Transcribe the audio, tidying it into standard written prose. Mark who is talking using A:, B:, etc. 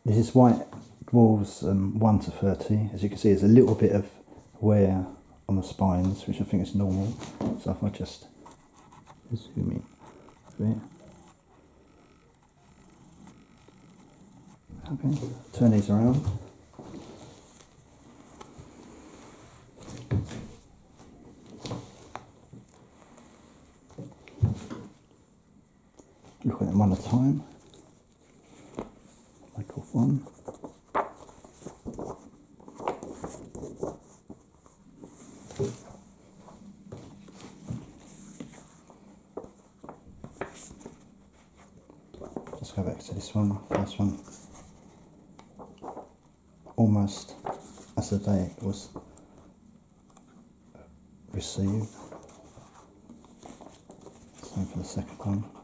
A: This is White Dwarf's 1 to 30. As you can see, there's a little bit of wear on the spines, which I think is normal. So if I just zoom in a bit. Okay, turn these around. Look at them one at a time. Make off one. Let's go back to this one, first one. Almost as the day it was received. Same for the second one.